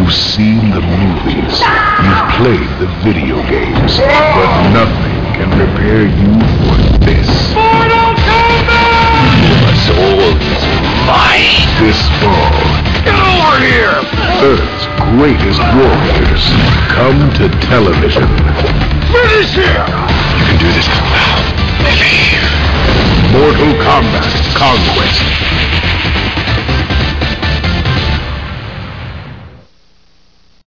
You've seen the movies, you've played the video games, but nothing can prepare you for this. Mortal Kombat! Your soul is mine. This fall, Get over here! Earth's greatest warriors come to television. Finish him! You can do this. Wow. Believe. Mortal Kombat Conquest.